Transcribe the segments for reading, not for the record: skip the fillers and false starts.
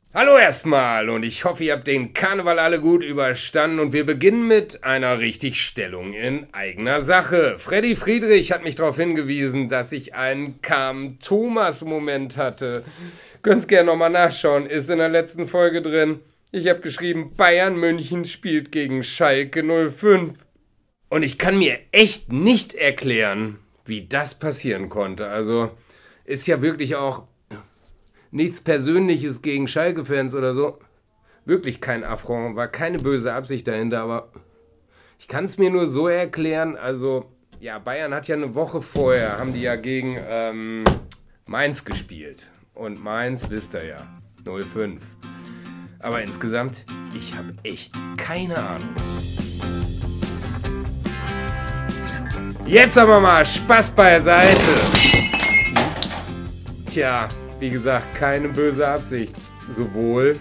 Hallo erstmal und ich hoffe, ihr habt den Karneval alle gut überstanden und wir beginnen mit einer Richtigstellung in eigener Sache. Freddy Friedrich hat mich darauf hingewiesen, dass ich einen Kam-Thomas-Moment hatte. Könnt's gerne nochmal nachschauen, ist in der letzten Folge drin. Ich habe geschrieben, Bayern München spielt gegen Schalke 05. Und ich kann mir echt nicht erklären, wie das passieren konnte. Also ist ja wirklich auch nichts Persönliches gegen Schalke-Fans oder so. Wirklich kein Affront, war keine böse Absicht dahinter, aber ich kann es mir nur so erklären. Also, ja, Bayern hat ja eine Woche vorher, haben die ja gegen Mainz gespielt. Und Mainz, wisst ihr ja, 05. Aber insgesamt, ich habe echt keine Ahnung. Jetzt aber mal Spaß beiseite. Tja, wie gesagt, keine böse Absicht. Sowohl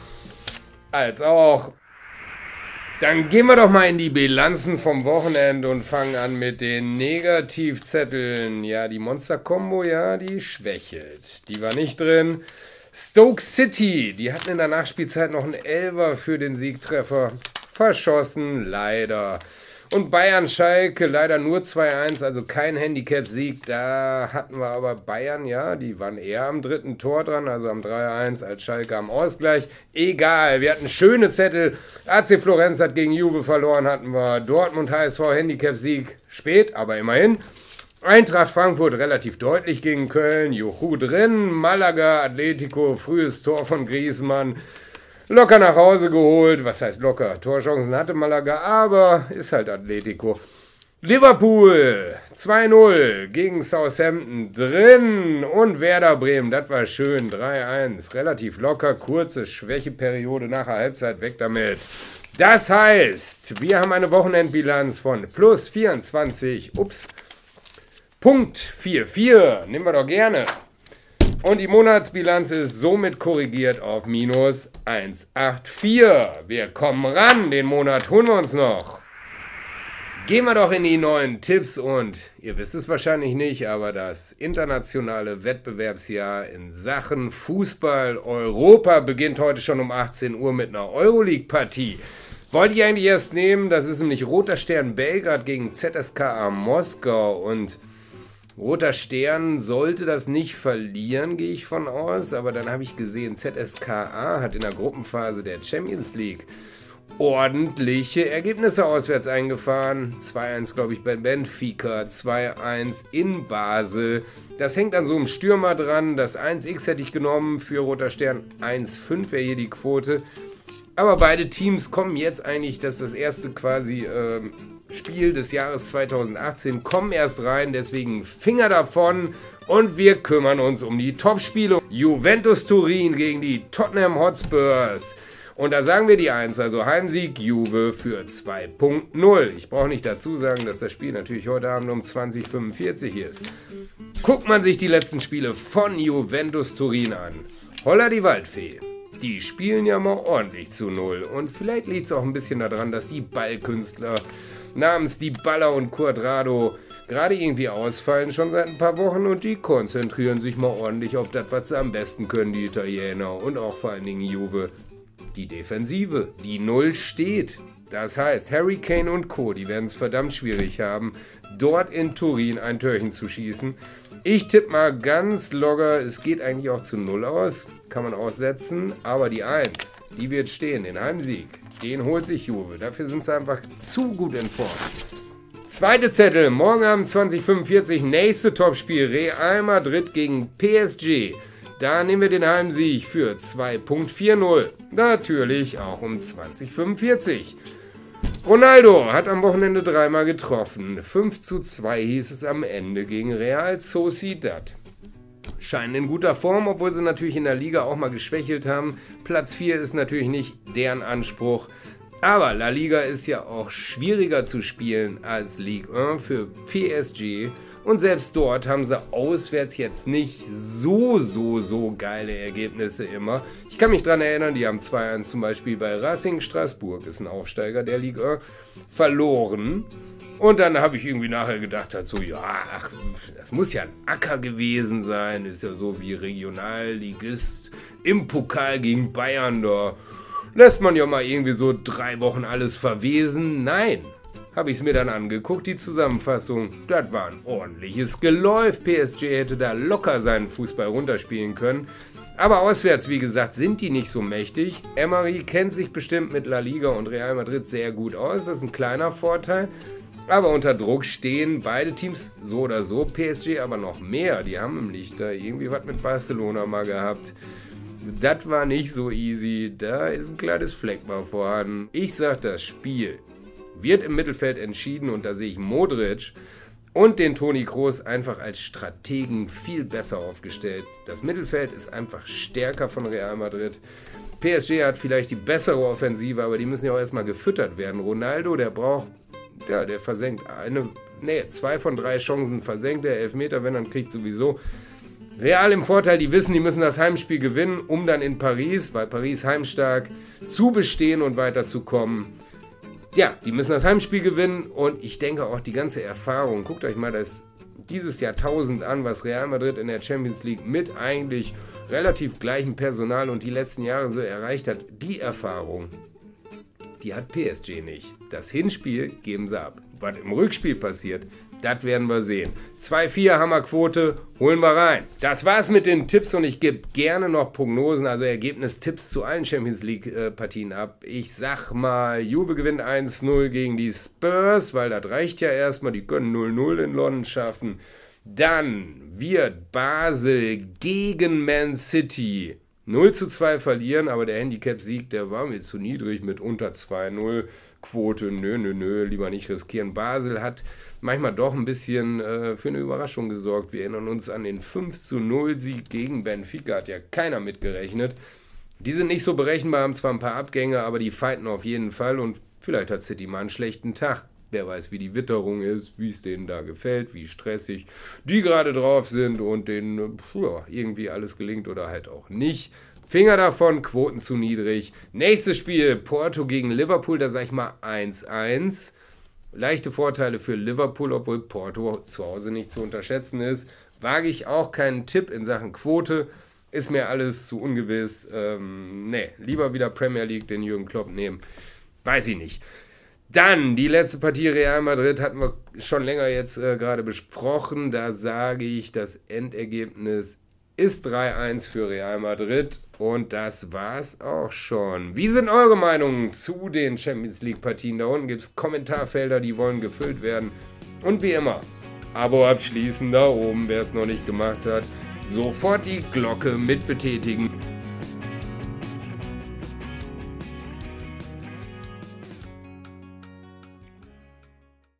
als auch. Dann gehen wir doch mal in die Bilanzen vom Wochenende und fangen an mit den Negativzetteln. Ja, die Monster-Kombo, ja, die schwächelt. Die war nicht drin. Stoke City, die hatten in der Nachspielzeit noch einen Elfer für den Siegtreffer. Verschossen, leider. Und Bayern-Schalke leider nur 2-1, also kein Handicap-Sieg. Da hatten wir aber Bayern, ja, die waren eher am dritten Tor dran, also am 3-1 als Schalke am Ausgleich. Egal, wir hatten schöne Zettel. AC Florenz hat gegen Juve verloren, hatten wir Dortmund HSV Handicap-Sieg. Spät, aber immerhin. Eintracht Frankfurt relativ deutlich gegen Köln. Juhu drin. Malaga, Atletico, frühes Tor von Griezmann. Locker nach Hause geholt. Was heißt locker? Torchancen hatte Malaga, aber ist halt Atletico. Liverpool 2-0 gegen Southampton drin. Und Werder Bremen, das war schön. 3-1. Relativ locker. Kurze Schwächeperiode nach der Halbzeit. Weg damit. Das heißt, wir haben eine Wochenendbilanz von plus 24. Punkt 44. Nehmen wir doch gerne. Und die Monatsbilanz ist somit korrigiert auf minus 184. Wir kommen ran, den Monat holen wir uns noch. Gehen wir doch in die neuen Tipps und ihr wisst es wahrscheinlich nicht, aber das internationale Wettbewerbsjahr in Sachen Fußball Europa beginnt heute schon um 18 Uhr mit einer Euroleague-Partie. Wollte ich eigentlich erst nehmen, das ist nämlich Roter Stern Belgrad gegen ZSKA Moskau und Roter Stern sollte das nicht verlieren, gehe ich von aus. Aber dann habe ich gesehen, ZSKA hat in der Gruppenphase der Champions League ordentliche Ergebnisse auswärts eingefahren. 2-1, glaube ich, bei Benfica, 2-1 in Basel. Das hängt an so einem Stürmer dran. Das 1x hätte ich genommen für Roter Stern. 1,5 wäre hier die Quote. Aber beide Teams kommen jetzt eigentlich, das ist das erste quasi Spiel des Jahres 2018, kommen erst rein, deswegen Finger davon und wir kümmern uns um die Topspiele. Juventus Turin gegen die Tottenham Hotspurs. Und da sagen wir die 1, also Heimsieg Juve für 2.0. Ich brauche nicht dazu sagen, dass das Spiel natürlich heute Abend um 20:45 ist. Guckt man sich die letzten Spiele von Juventus Turin an. Holla die Waldfee. Die spielen ja mal ordentlich zu 0. Und vielleicht liegt es auch ein bisschen daran, dass die Ballkünstler namens Dybala und Cuadrado gerade irgendwie ausfallen, schon seit ein paar Wochen. Und die konzentrieren sich mal ordentlich auf das, was sie am besten können, die Italiener. Und auch vor allen Dingen Juve. Die Defensive, die 0 steht. Das heißt, Harry Kane und Co., die werden es verdammt schwierig haben, dort in Turin ein Törchen zu schießen. Ich tippe mal ganz locker, es geht eigentlich auch zu 0 aus, kann man aussetzen, aber die 1, die wird stehen, den Heimsieg, den holt sich Juve. Dafür sind sie einfach zu gut in Form. Zweite Zettel, morgen Abend 20:45, nächste Topspiel, Real Madrid gegen PSG. Da nehmen wir den Heimsieg für 2.40. Natürlich auch um 20:45. Ronaldo hat am Wochenende dreimal getroffen. 5:2 hieß es am Ende gegen Real Sociedad. Scheinen in guter Form, obwohl sie natürlich in der Liga auch mal geschwächelt haben. Platz 4 ist natürlich nicht deren Anspruch. Aber La Liga ist ja auch schwieriger zu spielen als Ligue 1 für PSG. Und selbst dort haben sie auswärts jetzt nicht so geile Ergebnisse immer. Ich kann mich daran erinnern, die haben 2-1 zum Beispiel bei Racing Straßburg, ist ein Aufsteiger der Ligue 1, verloren. Und dann habe ich irgendwie nachher gedacht, halt so, ja, ach, das muss ja ein Acker gewesen sein, ist ja so wie Regionalligist im Pokal gegen Bayern, da lässt man ja mal irgendwie so 3 Wochen alles verwesen. Nein, habe ich es mir dann angeguckt, die Zusammenfassung. Das war ein ordentliches Geläuf. PSG hätte da locker seinen Fußball runterspielen können. Aber auswärts, wie gesagt, sind die nicht so mächtig. Emery kennt sich bestimmt mit La Liga und Real Madrid sehr gut aus. Das ist ein kleiner Vorteil. Aber unter Druck stehen beide Teams so oder so. PSG aber noch mehr. Die haben nämlich da irgendwie was mit Barcelona mal gehabt. Das war nicht so easy. Da ist ein kleines Fleckmal vorhanden. Ich sag, das Spiel wird im Mittelfeld entschieden und da sehe ich Modric und den Toni Kroos einfach als Strategen viel besser aufgestellt. Das Mittelfeld ist einfach stärker von Real Madrid. PSG hat vielleicht die bessere Offensive, aber die müssen ja auch erstmal gefüttert werden. Ronaldo, der braucht, ja, der versenkt 2 von 3 Chancen versenkt der Elfmeter, wenn, dann kriegt sowieso. Real im Vorteil, die wissen, die müssen das Heimspiel gewinnen, um dann in Paris, weil Paris heimstark, zu bestehen und weiterzukommen. Ja, die müssen das Heimspiel gewinnen und ich denke auch die ganze Erfahrung, guckt euch mal dieses Jahrtausend an, was Real Madrid in der Champions League mit eigentlich relativ gleichem Personal und die letzten Jahre so erreicht hat, die Erfahrung, die hat PSG nicht. Das Hinspiel geben sie ab. Was im Rückspiel passiert, das werden wir sehen. 2-4 Hammerquote, holen wir rein. Das war's mit den Tipps und ich gebe gerne noch Prognosen, also Ergebnistipps zu allen Champions League Partien ab. Ich sag mal, Juve gewinnt 1-0 gegen die Spurs, weil das reicht ja erstmal, die können 0-0 in London schaffen. Dann wird Basel gegen Man City 0-2 verlieren, aber der Handicap-Sieg, der war mir zu niedrig mit unter 2-0 Quote. Nö, lieber nicht riskieren. Basel hat manchmal doch ein bisschen für eine Überraschung gesorgt. Wir erinnern uns an den 5-0 Sieg gegen Benfica, hat ja keiner mitgerechnet. Die sind nicht so berechenbar, haben zwar ein paar Abgänge, aber die fighten auf jeden Fall und vielleicht hat City mal einen schlechten Tag. Wer weiß, wie die Witterung ist, wie es denen da gefällt, wie stressig die gerade drauf sind und denen irgendwie alles gelingt oder halt auch nicht. Finger davon, Quoten zu niedrig. Nächstes Spiel, Porto gegen Liverpool, da sage ich mal 1-1. Leichte Vorteile für Liverpool, obwohl Porto zu Hause nicht zu unterschätzen ist. Wage ich auch keinen Tipp in Sachen Quote. Ist mir alles zu ungewiss. Lieber wieder Premier League den Jürgen Klopp nehmen. Weiß ich nicht. Dann die letzte Partie Real Madrid hatten wir schon länger jetzt gerade besprochen. Da sage ich, das Endergebnis ist 3-1 für Real Madrid und das war's auch schon. Wie sind eure Meinungen zu den Champions League Partien? Da unten gibt es Kommentarfelder, die wollen gefüllt werden. Und wie immer, Abo abschließen da oben, wer es noch nicht gemacht hat. Sofort die Glocke mit betätigen.